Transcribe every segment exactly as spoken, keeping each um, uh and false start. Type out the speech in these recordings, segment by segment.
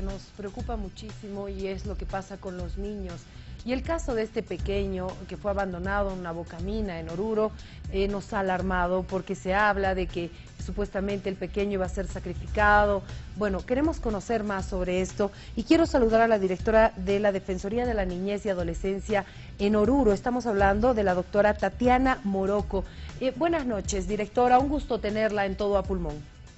que nos preocupa muchísimo y es lo que pasa con los niños. Y el caso de este pequeño que fue abandonado en una bocamina en Oruro eh, nos ha alarmado porque se habla de que supuestamente el pequeño iba a ser sacrificado. Bueno, queremos conocer más sobre esto y quiero saludar a la directora de la Defensoría de la Niñez y Adolescencia en Oruro. Estamos hablando de la doctora Tatiana Moroco. Eh, buenas noches, directora, un gusto tenerla en Todo a Pulmón.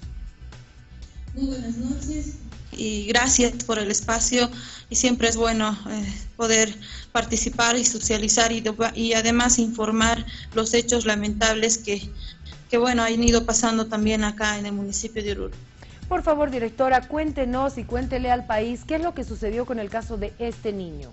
Muy buenas noches y gracias por el espacio, y siempre es bueno eh, poder participar y socializar y, y además informar los hechos lamentables que, que bueno, han ido pasando también acá en el municipio de Oruro. Por favor, directora, cuéntenos y cuéntele al país qué es lo que sucedió con el caso de este niño.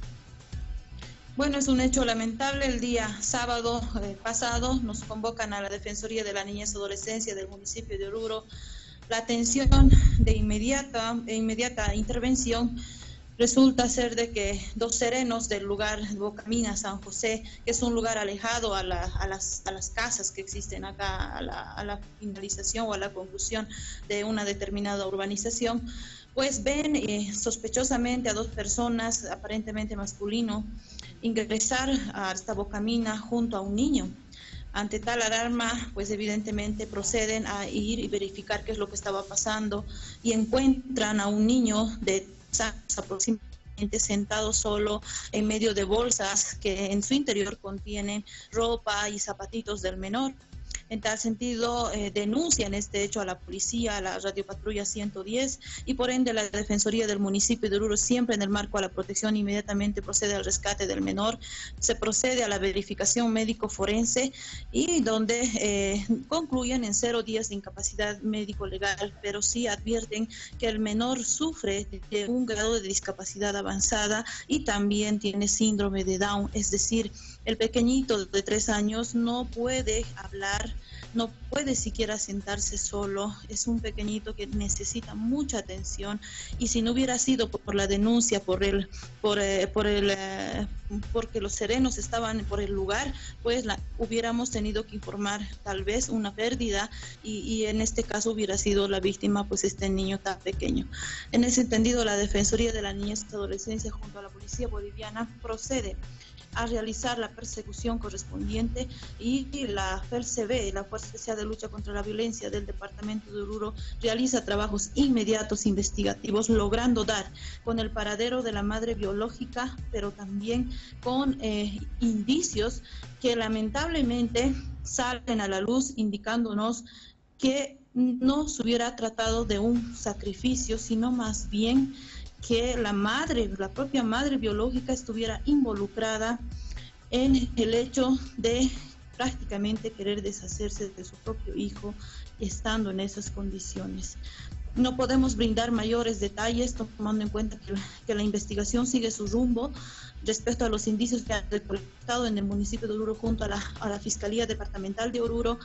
Bueno, es un hecho lamentable. El día sábado eh, pasado nos convocan a la Defensoría de la Niñez y Adolescencia del municipio de Oruro. La atención de inmediata, de inmediata intervención resulta ser de que dos serenos del lugar Bocamina, San José, que es un lugar alejado a, la, a, las, a las casas que existen acá, a la, a la finalización o a la conclusión de una determinada urbanización, pues ven eh, sospechosamente a dos personas, aparentemente masculino, ingresar a esta Bocamina junto a un niño. Ante tal alarma, pues evidentemente proceden a ir y verificar qué es lo que estaba pasando y encuentran a un niño de aproximadamente sentado solo en medio de bolsas que en su interior contienen ropa y zapatitos del menor. En tal sentido, eh, denuncian este hecho a la policía, a la radiopatrulla ciento diez, y por ende la Defensoría del municipio de Oruro, siempre en el marco a la protección, inmediatamente procede al rescate del menor, se procede a la verificación médico-forense y donde eh, concluyen en cero días de incapacidad médico-legal, pero sí advierten que el menor sufre de un grado de discapacidad avanzada y también tiene síndrome de Down, es decir, el pequeñito de tres años no puede hablar, no puede siquiera sentarse solo, es un pequeñito que necesita mucha atención, y si no hubiera sido por la denuncia, por el, por, eh, por el, eh, porque los serenos estaban por el lugar, pues la, hubiéramos tenido que informar tal vez una pérdida y, y en este caso hubiera sido la víctima pues este niño tan pequeño. En ese entendido, la Defensoría de la Niñez y Adolescencia junto a la Policía Boliviana procede a realizar la persecución correspondiente, y la F E R C B, la Fuerza Especial de Lucha contra la Violencia del Departamento de Oruro, realiza trabajos inmediatos investigativos, logrando dar con el paradero de la madre biológica, pero también con eh, indicios que lamentablemente salen a la luz, indicándonos que no se hubiera tratado de un sacrificio, sino más bien que la madre, la propia madre biológica estuviera involucrada en el hecho de prácticamente querer deshacerse de su propio hijo estando en esas condiciones. No podemos brindar mayores detalles tomando en cuenta que la, que la investigación sigue su rumbo respecto a los indicios que han recolectado en el municipio de Oruro junto a la, a la Fiscalía Departamental de Oruro.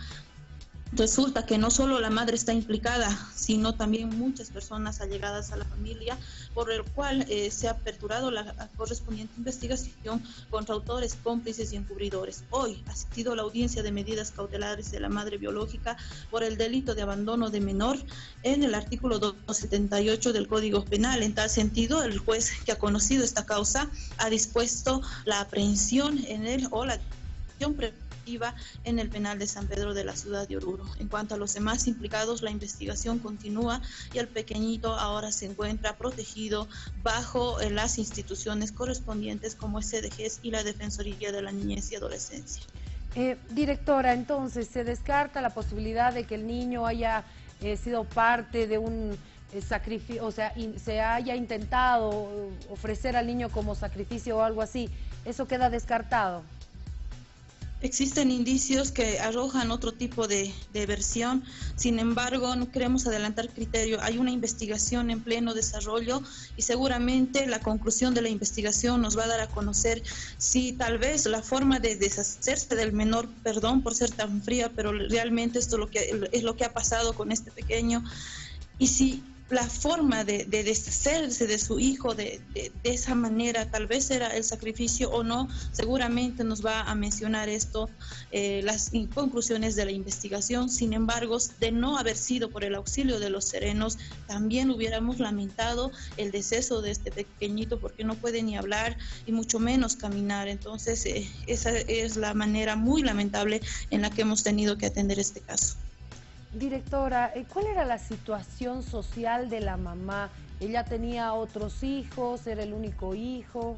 Resulta que no solo la madre está implicada, sino también muchas personas allegadas a la familia, por el cual eh, se ha aperturado la correspondiente investigación contra autores, cómplices y encubridores. Hoy ha sido la audiencia de medidas cautelares de la madre biológica por el delito de abandono de menor en el artículo doscientos setenta y ocho del Código Penal. En tal sentido, el juez que ha conocido esta causa ha dispuesto la aprehensión en él o la detención preventiva en el penal de San Pedro de la ciudad de Oruro. En cuanto a los demás implicados, la investigación continúa y el pequeñito ahora se encuentra protegido bajo eh, las instituciones correspondientes como es C D G E S y la Defensoría de la Niñez y Adolescencia. Eh, directora, entonces, ¿se descarta la posibilidad de que el niño haya eh, sido parte de un eh, sacrificio, o sea, in, se haya intentado ofrecer al niño como sacrificio o algo así? ¿Eso queda descartado? Existen indicios que arrojan otro tipo de, de versión, sin embargo no queremos adelantar criterio. Hay una investigación en pleno desarrollo y seguramente la conclusión de la investigación nos va a dar a conocer si tal vez la forma de deshacerse del menor, perdón por ser tan fría, pero realmente esto es lo que, es lo que ha pasado con este pequeño, y si la forma de, de deshacerse de su hijo de, de, de esa manera, tal vez era el sacrificio o no, seguramente nos va a mencionar esto, eh, las conclusiones de la investigación. Sin embargo, de no haber sido por el auxilio de los serenos, también hubiéramos lamentado el deceso de este pequeñito, porque no puede ni hablar y mucho menos caminar. Entonces, eh, esa es la manera muy lamentable en la que hemos tenido que atender este caso. Directora, ¿cuál era la situación social de la mamá? ¿Ella tenía otros hijos? ¿Era el único hijo?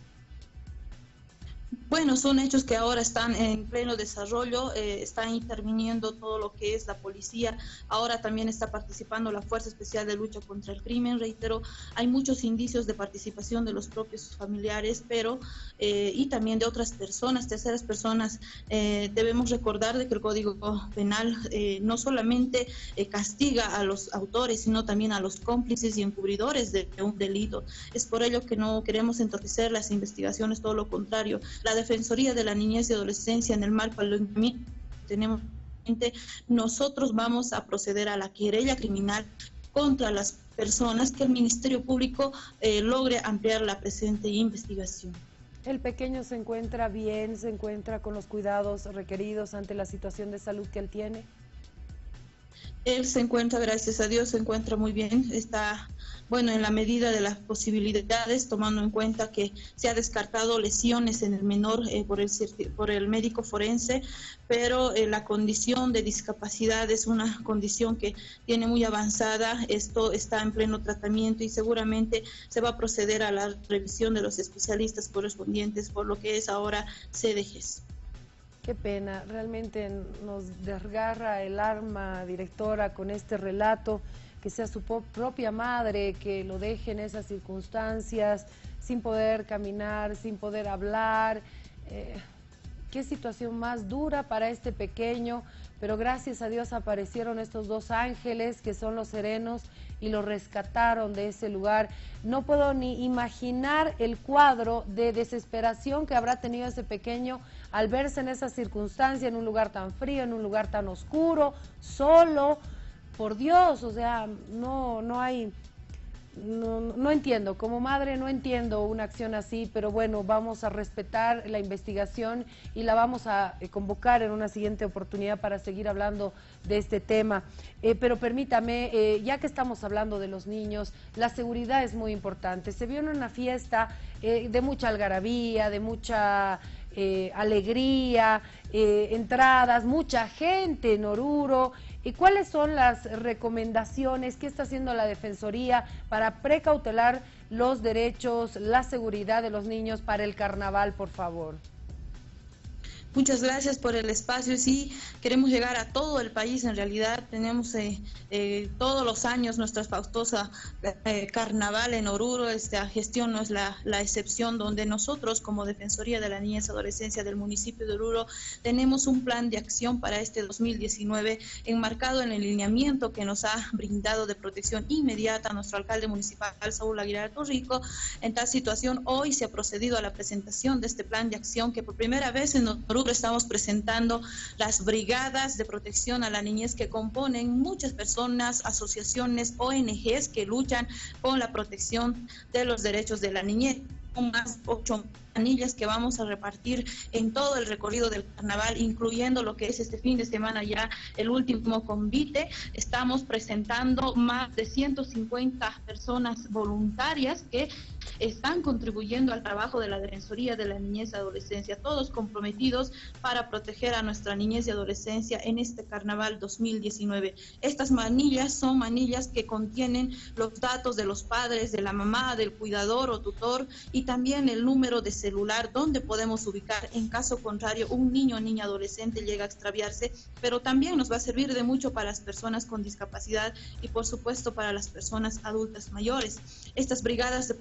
Bueno, son hechos que ahora están en pleno desarrollo, eh, están interviniendo todo lo que es la policía, ahora también está participando la Fuerza Especial de Lucha contra el Crimen. Reitero, hay muchos indicios de participación de los propios familiares, pero eh, y también de otras personas, terceras personas. Eh, debemos recordar de que el Código Penal eh, no solamente eh, castiga a los autores, sino también a los cómplices y encubridores de, de un delito. Es por ello que no queremos entorpecer las investigaciones, todo lo contrario. La Defensoría de la Niñez y Adolescencia en el marco del tenemos, nosotros vamos a proceder a la querella criminal contra las personas que el Ministerio Público eh, logre ampliar la presente investigación. ¿El pequeño se encuentra bien, se encuentra con los cuidados requeridos ante la situación de salud que él tiene? Él se encuentra, gracias a Dios, se encuentra muy bien, está, bueno, en la medida de las posibilidades, tomando en cuenta que se ha descartado lesiones en el menor eh, por, el, por el médico forense, pero eh, la condición de discapacidad es una condición que tiene muy avanzada. Esto está en pleno tratamiento y seguramente se va a proceder a la revisión de los especialistas correspondientes, por lo que es ahora C D Gs. Qué pena, realmente nos desgarra el alma, directora, con este relato, que sea su propia madre que lo deje en esas circunstancias, sin poder caminar, sin poder hablar. Eh, qué situación más dura para este pequeño, pero gracias a Dios aparecieron estos dos ángeles que son los serenos y lo rescataron de ese lugar. No puedo ni imaginar el cuadro de desesperación que habrá tenido ese pequeño al verse en esa circunstancia, en un lugar tan frío, en un lugar tan oscuro, solo. Por Dios, o sea, no, no hay... No, no entiendo, como madre no entiendo una acción así, pero bueno, vamos a respetar la investigación y la vamos a eh, convocar en una siguiente oportunidad para seguir hablando de este tema. Eh, pero permítame, eh, ya que estamos hablando de los niños, la seguridad es muy importante. Se vio en una fiesta eh, de mucha algarabía, de mucha eh, alegría, eh, entradas, mucha gente en Oruro. ¿Y cuáles son las recomendaciones que está haciendo la Defensoría para precautelar los derechos, la seguridad de los niños para el carnaval, por favor? Muchas gracias por el espacio. Sí, queremos llegar a todo el país. En realidad tenemos eh, eh, todos los años nuestra faustosa eh, carnaval en Oruro. Esta gestión no es la, la excepción, donde nosotros como Defensoría de la Niñez y Adolescencia del municipio de Oruro tenemos un plan de acción para este dos mil diecinueve enmarcado en el lineamiento que nos ha brindado de protección inmediata nuestro alcalde municipal, Saúl Aguilar Torrico. En tal situación, hoy se ha procedido a la presentación de este plan de acción que por primera vez en Oruro estamos presentando las brigadas de protección a la niñez que componen muchas personas, asociaciones, O N Ges que luchan con la protección de los derechos de la niñez. Más ocho anillas que vamos a repartir en todo el recorrido del carnaval, incluyendo lo que es este fin de semana ya el último convite. Estamos presentando más de ciento cincuenta personas voluntarias que están contribuyendo al trabajo de la Defensoría de la Niñez y Adolescencia, todos comprometidos para proteger a nuestra niñez y adolescencia en este carnaval dos mil diecinueve. Estas manillas son manillas que contienen los datos de los padres, de la mamá, del cuidador o tutor, y también el número de celular donde podemos ubicar en caso contrario un niño o niña adolescente llega a extraviarse, pero también nos va a servir de mucho para las personas con discapacidad y por supuesto para las personas adultas mayores. Estas brigadas de protección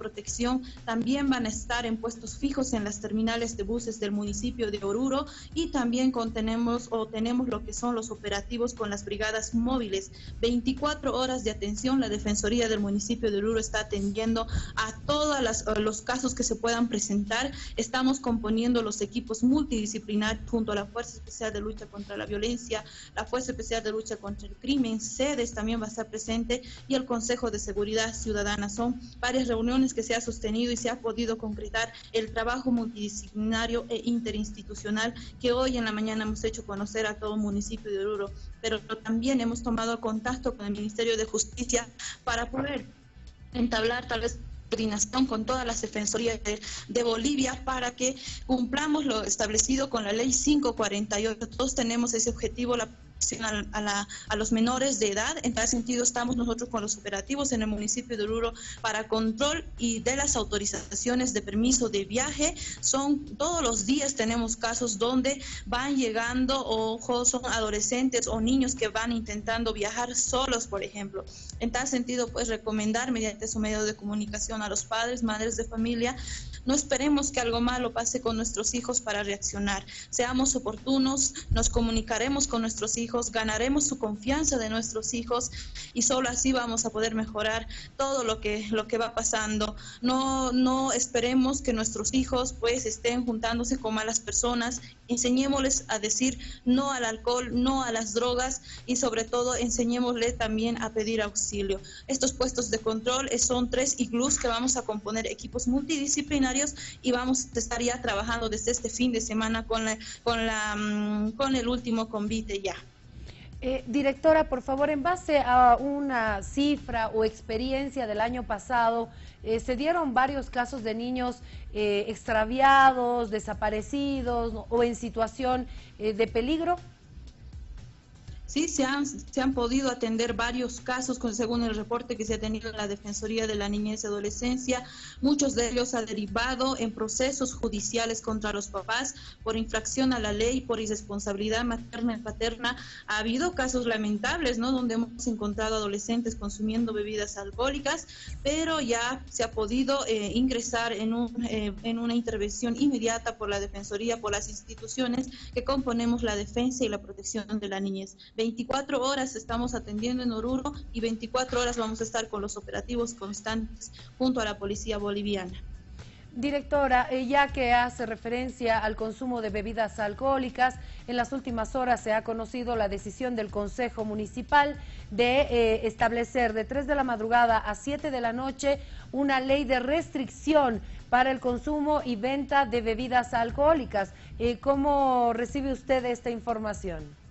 atención también van a estar en puestos fijos en las terminales de buses del municipio de Oruro, y también contenemos o tenemos lo que son los operativos con las brigadas móviles. veinticuatro horas de atención. La Defensoría del municipio de Oruro está atendiendo a todos los casos que se puedan presentar. Estamos componiendo los equipos multidisciplinarios junto a la Fuerza Especial de Lucha contra la Violencia, la Fuerza Especial de Lucha contra el Crimen, SEDES también va a estar presente, y el Consejo de Seguridad Ciudadana. Son varias reuniones que se ha sostenido y se ha podido concretar el trabajo multidisciplinario e interinstitucional que hoy en la mañana hemos hecho conocer a todo el municipio de Oruro, pero también hemos tomado contacto con el Ministerio de Justicia para poder entablar tal vez coordinación con todas las defensorías de, de Bolivia para que cumplamos lo establecido con la ley cinco cuarenta y ocho. Todos tenemos ese objetivo, la A, a, la, a los menores de edad. En tal sentido estamos nosotros con los operativos en el municipio de Oruro para control y de las autorizaciones de permiso de viaje. Son todos los días tenemos casos donde van llegando o son adolescentes o niños que van intentando viajar solos, por ejemplo. En tal sentido, pues recomendar mediante su medio de comunicación a los padres, madres de familia, no esperemos que algo malo pase con nuestros hijos para reaccionar. Seamos oportunos, nos comunicaremos con nuestros hijos, ganaremos su confianza de nuestros hijos y solo así vamos a poder mejorar todo lo que, lo que va pasando. No, no esperemos que nuestros hijos pues estén juntándose con malas personas. Enseñémosles a decir no al alcohol, no a las drogas y sobre todo enseñémosles también a pedir auxilio. Estos puestos de control son tres iglús que vamos a componer equipos multidisciplinarios y vamos a estar ya trabajando desde este fin de semana con, la, con, la, con el último convite ya. Eh, directora, por favor, en base a una cifra o experiencia del año pasado, eh, se dieron varios casos de niños eh, extraviados, desaparecidos, ¿no?, o en situación eh, de peligro. Sí, se han, se han podido atender varios casos con, según el reporte que se ha tenido en la Defensoría de la Niñez y Adolescencia. Muchos de ellos han derivado en procesos judiciales contra los papás por infracción a la ley, por irresponsabilidad materna y paterna. Ha habido casos lamentables, ¿no?, donde hemos encontrado adolescentes consumiendo bebidas alcohólicas, pero ya se ha podido eh, ingresar en, un, eh, en una intervención inmediata por la Defensoría, por las instituciones que componemos la defensa y la protección de la niñez. veinticuatro horas estamos atendiendo en Oruro y veinticuatro horas vamos a estar con los operativos constantes junto a la policía boliviana. Directora, eh, ya que hace referencia al consumo de bebidas alcohólicas, en las últimas horas se ha conocido la decisión del Consejo Municipal de eh, establecer de tres de la madrugada a siete de la noche una ley de restricción para el consumo y venta de bebidas alcohólicas. Eh, ¿Cómo recibe usted esta información?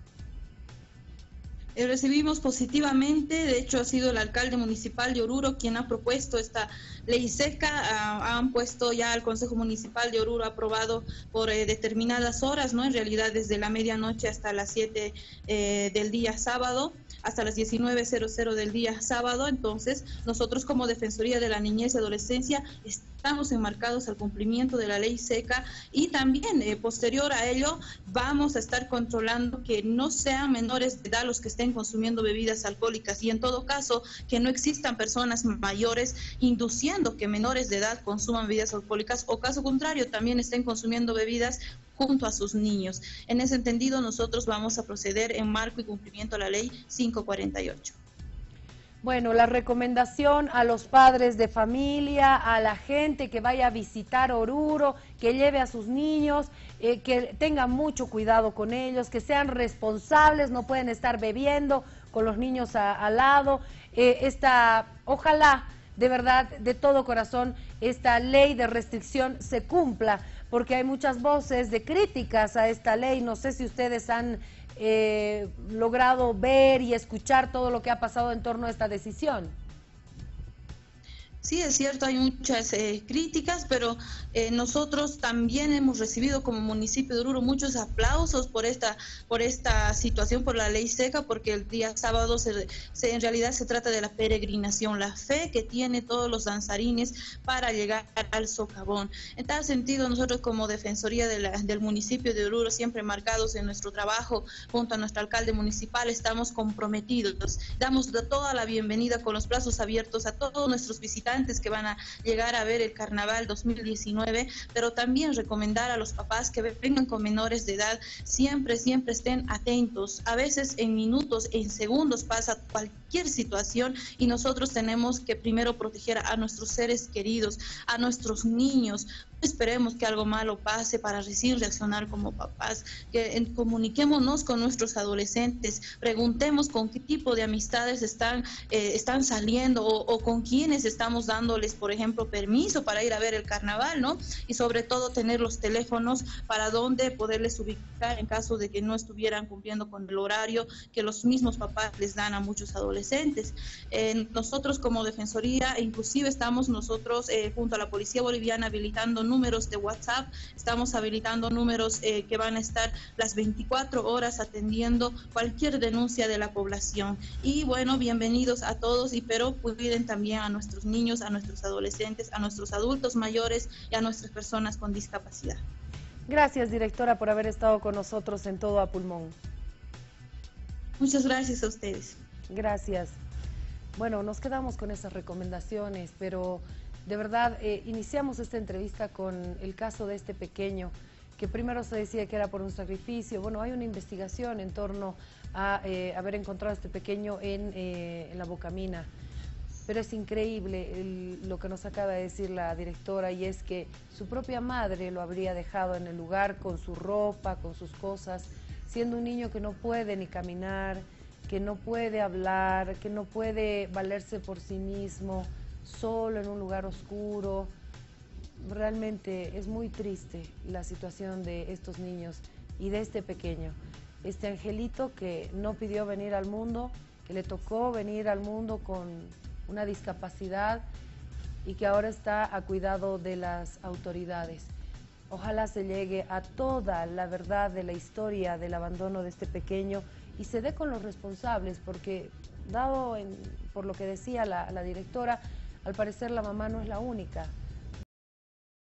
Eh, recibimos positivamente, de hecho ha sido el alcalde municipal de Oruro quien ha propuesto esta ley seca, uh, han puesto ya al Consejo Municipal de Oruro aprobado por eh, determinadas horas, ¿no? En realidad desde la medianoche hasta las siete eh, del día sábado, hasta las diecinueve cero del día sábado. Entonces nosotros como Defensoría de la Niñez y Adolescencia estamos enmarcados al cumplimiento de la ley seca y también eh, posterior a ello vamos a estar controlando que no sean menores de edad los que estén consumiendo bebidas alcohólicas y en todo caso que no existan personas mayores induciendo que menores de edad consuman bebidas alcohólicas o caso contrario también estén consumiendo bebidas junto a sus niños. En ese entendido nosotros vamos a proceder en marco y cumplimiento a la ley cinco cuarenta y ocho. Bueno, la recomendación a los padres de familia, a la gente que vaya a visitar Oruro, que lleve a sus niños, eh, que tengan mucho cuidado con ellos, que sean responsables, no pueden estar bebiendo con los niños a, al lado. Eh, esta, ojalá, de verdad, de todo corazón, esta ley de restricción se cumpla, porque hay muchas voces de críticas a esta ley. No sé si ustedes han Eh, logrado ver y escuchar todo lo que ha pasado en torno a esta decisión. Sí, es cierto, hay muchas eh, críticas, pero eh, nosotros también hemos recibido como municipio de Oruro muchos aplausos por esta por esta situación, por la ley seca, porque el día sábado se, se, en realidad se trata de la peregrinación, la fe que tienen todos los danzarines para llegar al socavón. En tal sentido, nosotros como Defensoría de la, del municipio de Oruro, siempre marcados en nuestro trabajo junto a nuestro alcalde municipal, estamos comprometidos. Damos toda la bienvenida con los brazos abiertos a todos nuestros visitantes visitantes que van a llegar a ver el Carnaval dos mil diecinueve, pero también recomendar a los papás que vengan con menores de edad, siempre, siempre estén atentos. A veces en minutos, en segundos pasa cualquier situación y nosotros tenemos que primero proteger a nuestros seres queridos, a nuestros niños. No esperemos que algo malo pase para recién reaccionar como papás, que en, comuniquémonos con nuestros adolescentes, preguntemos con qué tipo de amistades están, eh, están saliendo o, o con quiénes estamos dándoles, por ejemplo, permiso para ir a ver el carnaval, ¿no? Y sobre todo tener los teléfonos para dónde poderles ubicar en caso de que no estuvieran cumpliendo con el horario que los mismos papás les dan a muchos adolescentes. Eh, nosotros como Defensoría, inclusive estamos nosotros eh, junto a la Policía Boliviana habilitando números de WhatsApp, estamos habilitando números eh, que van a estar las veinticuatro horas atendiendo cualquier denuncia de la población. Y bueno, bienvenidos a todos, y pero cuiden también a nuestros niños, a nuestros adolescentes, a nuestros adultos mayores y a nuestras personas con discapacidad. Gracias, directora, por haber estado con nosotros en Todo a Pulmón. Muchas gracias a ustedes. Gracias. Bueno, nos quedamos con esas recomendaciones, pero de verdad eh, iniciamos esta entrevista con el caso de este pequeño, que primero se decía que era por un sacrificio. Bueno, hay una investigación en torno a eh, haber encontrado a este pequeño en, eh, en la Bocamina, pero es increíble el, lo que nos acaba de decir la directora, y es que su propia madre lo habría dejado en el lugar con su ropa, con sus cosas, siendo un niño que no puede ni caminar, que no puede hablar, que no puede valerse por sí mismo, solo en un lugar oscuro. Realmente es muy triste la situación de estos niños y de este pequeño, este angelito que no pidió venir al mundo, que le tocó venir al mundo con una discapacidad y que ahora está a cuidado de las autoridades. Ojalá se llegue a toda la verdad de la historia del abandono de este pequeño y se dé con los responsables, porque dado en, por lo que decía la, la directora, al parecer la mamá no es la única.